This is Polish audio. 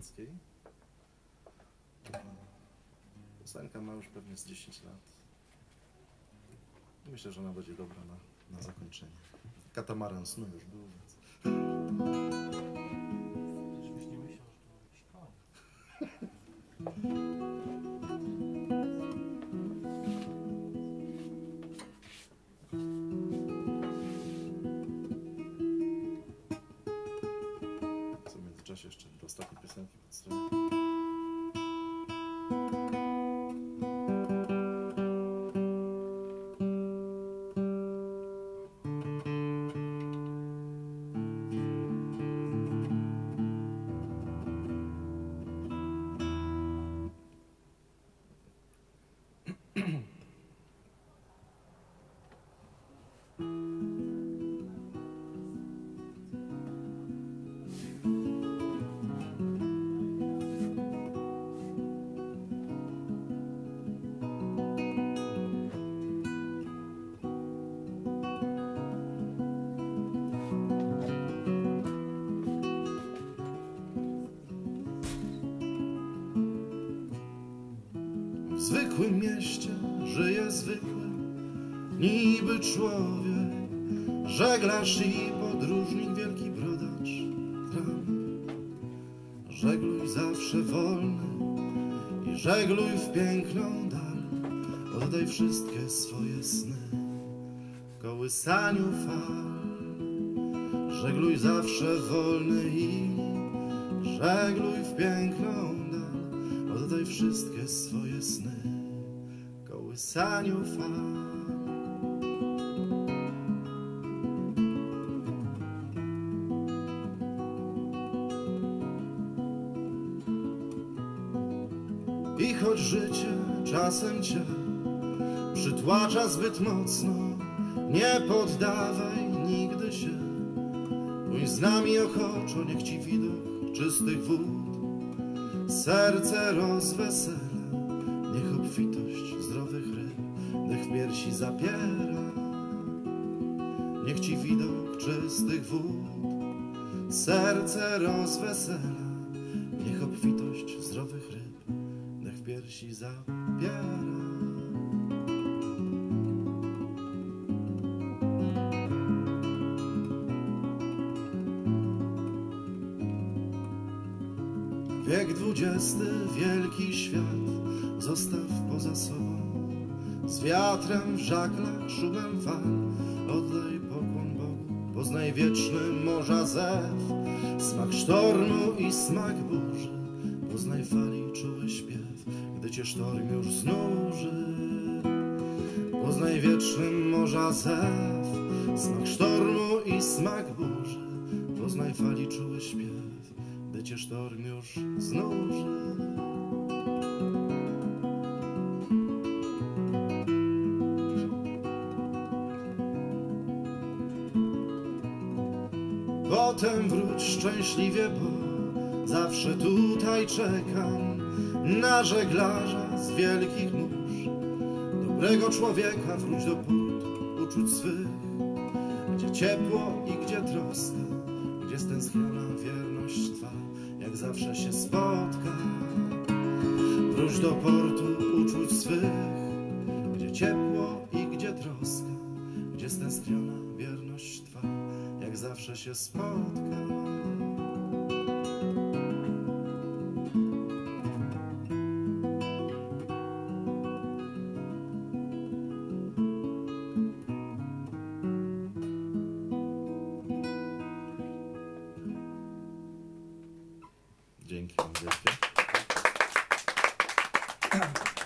niemieckiej. Piosenka ma już pewnie z 10 lat. Myślę, że ona będzie dobra na zakończenie. Katamaran snu już był, więc... Żebyś nie myślał, że to jakiś koń. Co w międzyczasie jeszcze do ostatniej piosenki podstawię. W zwykłym mieście żyje zwykły, niby człowiek, żeglarz i podróżnik, wielki brodacz Trump. Żegluj zawsze wolny i żegluj w piękną dal, oddaj wszystkie swoje sny kołysaniu fal. Żegluj zawsze wolny i żegluj w piękną dal, oddaj wszystkie swoje sny kołysaniu fal. I choć życie czasem cię przytłacza zbyt mocno, nie poddawaj nigdy się. Pójdź z nami ochoczo, niech ci widok czystych wód serce rozwesela, niech obfitość zdrowych ryb dech w piersi zapiera. Niech ci widok czystych wód serce rozwesela, niech obfitość zdrowych ryb dech w piersi zapiera. Wiek XX, wielki świat zostaw poza sobą. Z wiatrem w żaglach, szumem fal, oddaj pokłon Bogu. Poznaj wieczny morza zew, smak sztormu i smak burzy. Poznaj fali czuły śpiew, gdy cię sztorm już znuży. Poznaj wieczny morza zew, smak sztormu i smak burzy. Poznaj fali czuły śpiew, gdy cię sztorm już znuży. Potem wróć szczęśliwie, bo zawsze tutaj czekam na żeglarza z wielkich mórz. Dobrego człowieka wróć do portu, uczuć swych, gdzie ciepło i gdzie troska, gdzie stęskniona wierność twa, jak zawsze się spotka. Wróć do portu, uczuć swych, gdzie ciepło i gdzie troska, gdzie stęskniona wierność twa, jak zawsze się spotka. Dzięki wielkie.